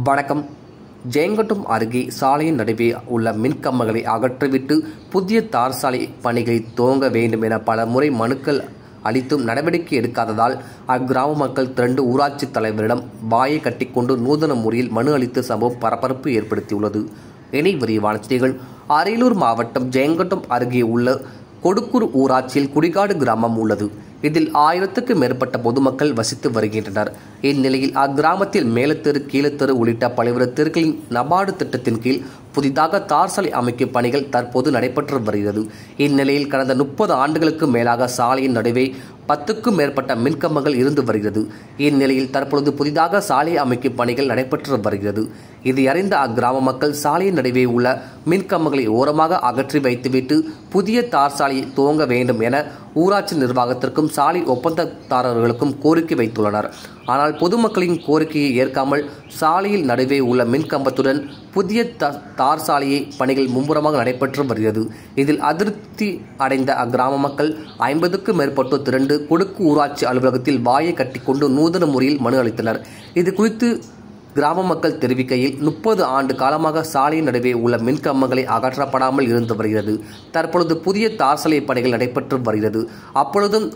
வணக்கம். ஜெயங்கொண்டம் அருகே சாலையின் நடுவே உள்ள மின்கம்பங்களை அகற்றிவிட்டு புதிய தார் சாலை பணிகளை துவங்க வேண்டும் என பல முறை மனுக்கள் அளித்தும் நடவடிக்கை எடுக்காததால் அக்கிராம மக்கள் திரண்டு ஊராட்சி தலைவரிடம் வாயை கட்டிக்கொண்டு நூதன முறையில் மனு அளித்த சம்பவம் பரபரப்பு ஏற்படுத்தியுள்ளது. இனி விரிவான செய்திகள். அரியலூர் மாவட்டம் ஜெயங்கொண்டம் அருகே உள்ள கொடுக்கூர் ஊராட்சியில் குடிகாடு கிராமம் உள்ளது. இதில் 1000க்கும் மேற்பட்ட பொதுமக்கள் வசித்து வருகின்றனர். இந்நிலையில் அக்கிராமத்தில் மேலத்தெரு கீழத்தெரு உள்ளிட்ட பல்வேறு தெருக்களின் நபார்டு திட்டத்தின் கீழ் புதிதாக தார் சாலை அமைக்கும் பணிகள் தற்போது நடைபெற்று வருகிறது. இந்நிலையில் கடந்த 30 ஆண்டுகளுக்கு மேலாக சாலையின் நடுவே 10க்கும் மேற்பட்ட மின்கம்பங்கள் இருந்து வருகிறது. இந்நிலையில் தற்பொழுது புதிதாக சாலை அமைக்கும் பணிகள் நடைபெற்று வருகிறது. இதை அறிந்த அக்கிராம மக்கள் சாலையின் நடுவே உள்ள மின்கம்பங்களை ஓரமாக அகற்றி வைத்துவிட்டு புதிய தார் சாலையை துவங்க வேண்டும் என ஊராட்சி நிர்வாகத்திற்கும் சாலை ஒப்பந்ததாரர்களுக்கும் கோரிக்கை வைத்துள்ளனர். ஆனால் பொதுமக்களின் கோரிக்கையை ஏற்காமல் சாலையில் நடுவே உள்ள மின்கம்பத்துடன் புதிய தார் சாலையை பணிகள் மும்முரமாக நடைபெற்று வருகிறது. இதில் அதிருப்தி அடைந்த அக்கிராம மக்கள் 50க்கும் மேற்பட்டோர் திரண்டு கொடுக்கு ஊராட்சி அலுவலகத்தில் வாயை கட்டிக்கொண்டு நூதன முறையில் மனு அளித்தனர். இது குறித்து கிராம மக்கள் தெரிவிக்கையில் 30 ஆண்டு காலமாக சாலையின் நடுவே உள்ள மின்கம்பங்களை அகற்றப்படாமல் இருந்து வருகிறது. தற்பொழுது புதிய தார் சாலை பணிகள் நடைபெற்று வருகிறது. அப்பொழுதும்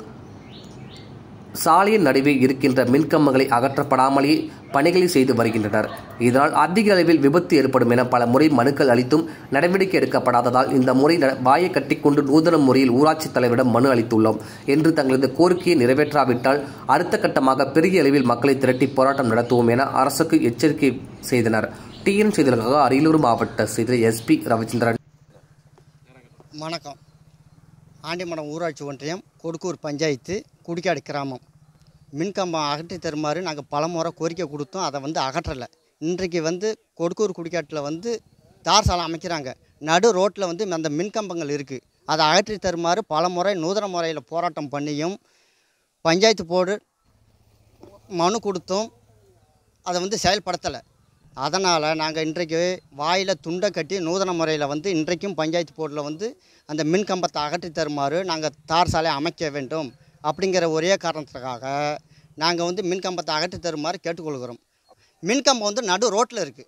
சாலையின் நடுவே இருக்கின்ற மின்கம்பங்களை அகற்றப்படாமலே பணிகளை செய்து வருகின்றனர். இதனால் அதிக அளவில் விபத்து ஏற்படும் என பல முறை மனுக்கள் அளித்தும் நடவடிக்கை எடுக்கப்படாததால் இந்த முறை வாயை கட்டிக்கொண்டு நூதன முறையில் ஊராட்சி தலைவரிடம் மனு அளித்துள்ளோம் என்று தங்களது கோரிக்கையை நிறைவேற்றாவிட்டால் அடுத்த கட்டமாக பெரிய அளவில் மக்களை திரட்டி போராட்டம் நடத்துவோம் என அரசுக்கு எச்சரிக்கை செய்தனர். டிஎன் செய்திகளுக்காக அரியலூர் மாவட்ட செய்தியாளர் எஸ்பி ரவிச்சந்திரன். வணக்கம். ஆண்டிமடம் ஊராட்சி ஒன்றியம் கொடுக்கூர் பஞ்சாயத்து குடிக்காடு கிராமம் மின்கம்பம் அகற்றி தருமாறு நாங்கள் பல முறை கோரிக்கை கொடுத்தோம். அதை அகற்றலை. இன்றைக்கு கொடுக்கூர் குடிக்காட்டில் தார் சாலை அமைக்கிறாங்க. நடு ரோட்டில் அந்த மின்கம்பங்கள் இருக்குது. அதை அகற்றி தருமாறு பல முறை நூதன முறையில் போராட்டம் பண்ணியும் பஞ்சாயத்து போர்டு மனு கொடுத்தும் அதை செயல்படுத்தலை. அதனால் நாங்கள் இன்றைக்கு வாயில் துண்டை கட்டி நூதன முறையில் இன்றைக்கும் பஞ்சாயத்து போர்டில் அந்த மின்கம்பத்தை அகற்றி தருமாறு நாங்கள் தார் சாலை அமைக்க வேண்டும் அப்படிங்கிற ஒரே காரணத்துக்காக நாங்கள் மின்கம்பத்தை அகற்றி தருமாறு கேட்டுக்கொள்கிறோம். மின்கம்பம் நடு ரோட்டில் இருக்குது.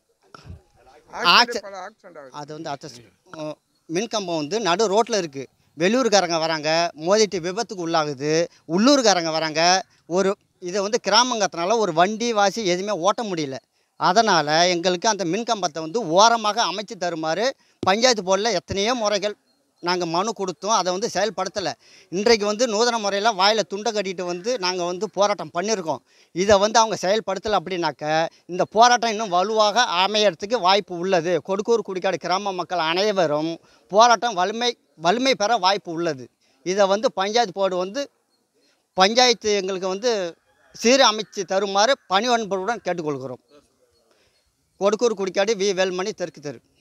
அது மின்கம்பம் நடு ரோட்டில் இருக்குது. வெளியூர்காரங்க வராங்க, மோதிட்டு விபத்துக்கு உள்ளாகுது. உள்ளூர்காரங்க வராங்க. இதை கிராமங்கிறதுனால ஒரு வண்டி வாசி எதுவுமே ஓட்ட முடியல. அதனால் எங்களுக்கு அந்த மின்கம்பத்தை ஓரமாக அமைச்சு தருமாறு பஞ்சாயத்து போர்டில் எத்தனையோ முறைகள் நாங்கள் மனு கொடுத்தோம். அதை செயல்படுத்தலை. இன்றைக்கு நூதன முறையில் வாயில் துண்டை கட்டிட்டு நாங்கள் போராட்டம் பண்ணியிருக்கோம். இதை அவங்க செயல்படுத்தலை அப்படின்னாக்க இந்த போராட்டம் இன்னும் வலுவாக அமையறதுக்கு வாய்ப்பு உள்ளது. கொடுக்கூர் குடிக்காடு கிராம மக்கள் அனைவரும் போராட்டம் வலிமை பெற வாய்ப்பு உள்ளது. இதை பஞ்சாயத்து போர்டு பஞ்சாயத்து எங்களுக்கு சீரமைச்சு தருமாறு பணிவன்புடன் கேட்டுக்கொள்கிறோம். கொடுக்கூர் குடிக்காடு வி வேல்மணி தெற்கு தெரு.